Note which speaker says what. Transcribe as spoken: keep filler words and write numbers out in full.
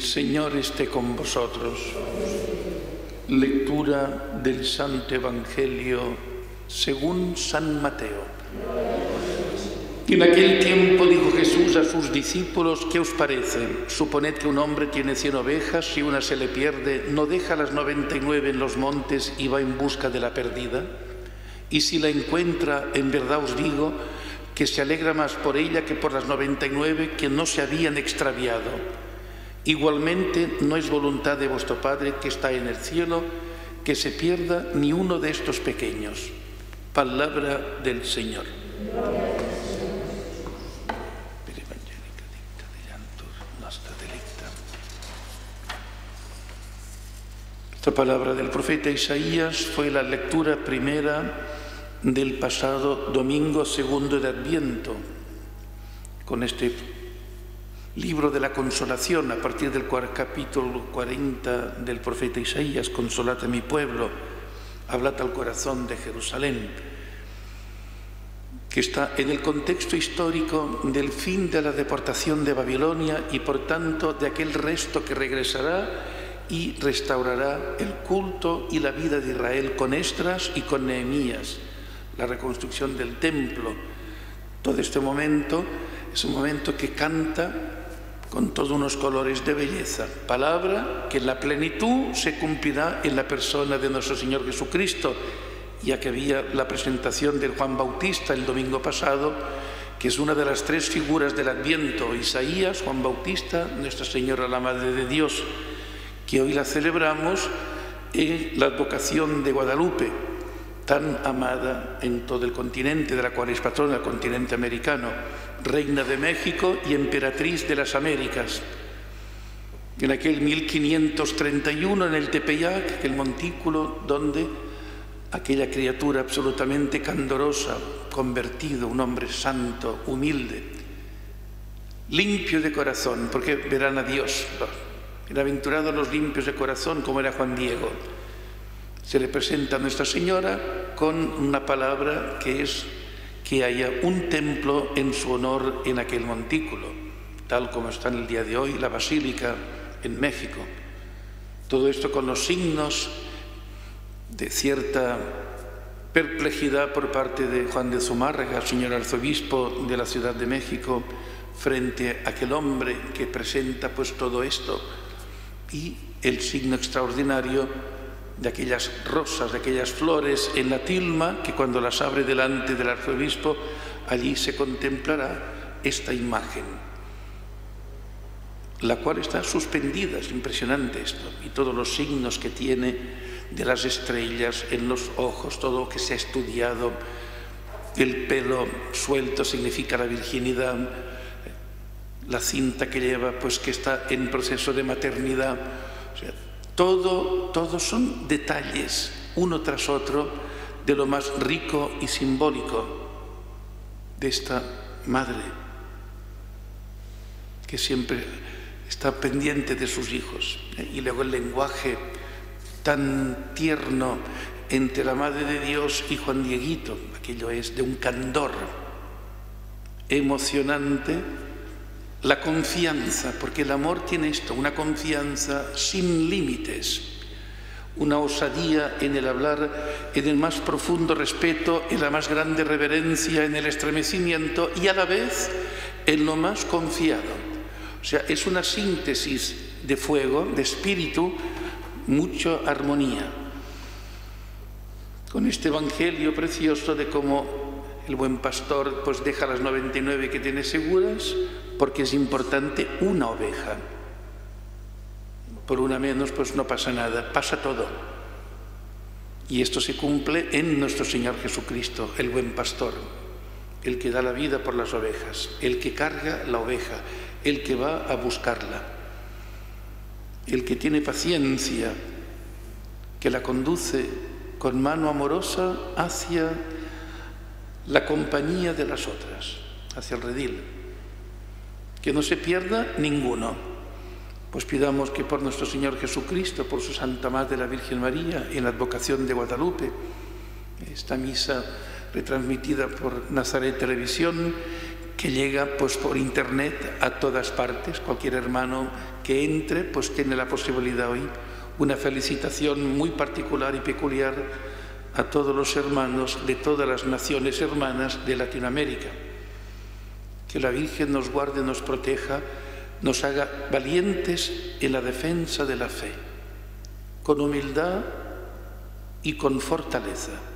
Speaker 1: El Señor esté con vosotros. Lectura del Santo Evangelio según San Mateo. En aquel tiempo dijo Jesús a sus discípulos: ¿qué os parece? Suponed que un hombre tiene cien ovejas, si una se le pierde, ¿no deja las noventa y nueve en los montes y va en busca de la perdida? Y si la encuentra, en verdad os digo que se alegra más por ella que por las noventa y nueve que no se habían extraviado. Igualmente, no es voluntad de vuestro Padre que está en el cielo que se pierda ni uno de estos pequeños. Palabra del Señor. Esta palabra del profeta Isaías fue la lectura primera del pasado domingo segundo de Adviento, con este libro de la consolación, a partir del capítulo cuarenta del profeta Isaías: consolad a mi pueblo, hablad al corazón de Jerusalén, que está en el contexto histórico del fin de la deportación de Babilonia y por tanto de aquel resto que regresará y restaurará el culto y la vida de Israel con Esdras y con Nehemías, la reconstrucción del templo. Todo este momento es un momento que canta con todos unos colores de belleza. Palabra que en la plenitud se cumplirá en la persona de nuestro Señor Jesucristo, ya que había la presentación del Juan Bautista el domingo pasado, que es una de las tres figuras del Adviento: Isaías, Juan Bautista, Nuestra Señora la Madre de Dios, que hoy la celebramos en la advocación de Guadalupe, tan amada en todo el continente, de la cual es patrona del continente americano, reina de México y emperatriz de las Américas. En aquel mil quinientos treinta y uno, en el Tepeyac, el montículo donde aquella criatura absolutamente candorosa, convertido, un hombre santo, humilde, limpio de corazón, porque verán a Dios. Bienaventurados los limpios de corazón, como era Juan Diego. Se le presenta a Nuestra Señora con una palabra que es que haya un templo en su honor en aquel montículo, tal como está en el día de hoy la Basílica en México. Todo esto con los signos de cierta perplejidad por parte de Juan de Zumárraga, señor arzobispo de la Ciudad de México, frente a aquel hombre que presenta pues todo esto, y el signo extraordinario de aquellas rosas, de aquellas flores en la tilma, que cuando las abre delante del arzobispo, allí se contemplará esta imagen, la cual está suspendida. Es impresionante esto, y todos los signos que tiene de las estrellas en los ojos, todo lo que se ha estudiado. El pelo suelto significa la virginidad, la cinta que lleva, pues que está en proceso de maternidad. O sea, todo, todos son detalles, uno tras otro, de lo más rico y simbólico de esta madre, que siempre está pendiente de sus hijos. Y luego el lenguaje tan tierno entre la Madre de Dios y Juan Dieguito, aquello es de un candor emocionante. La confianza, porque el amor tiene esto, una confianza sin límites, una osadía en el hablar, en el más profundo respeto, en la más grande reverencia, en el estremecimiento y a la vez en lo más confiado. O sea, es una síntesis de fuego, de espíritu, mucha armonía. Con este evangelio precioso de cómo el buen pastor pues deja las noventa y nueve que tiene seguras, porque es importante una oveja. Por una menos pues no pasa nada, pasa todo. Y esto se cumple en nuestro Señor Jesucristo, el buen pastor, el que da la vida por las ovejas, el que carga la oveja, el que va a buscarla, el que tiene paciencia, que la conduce con mano amorosa hacia la compañía de las otras, hacia el redil. Que no se pierda ninguno. Pues pidamos que por nuestro Señor Jesucristo, por su Santa Madre la Virgen María, en la advocación de Guadalupe, esta misa retransmitida por Nazaret Televisión, que llega pues por internet a todas partes. Cualquier hermano que entre pues tiene la posibilidad hoy. Una felicitación muy particular y peculiar a todos los hermanos de todas las naciones hermanas de Latinoamérica. Que la Virgen nos guarde, nos proteja, nos haga valientes en la defensa de la fe, con humildad y con fortaleza.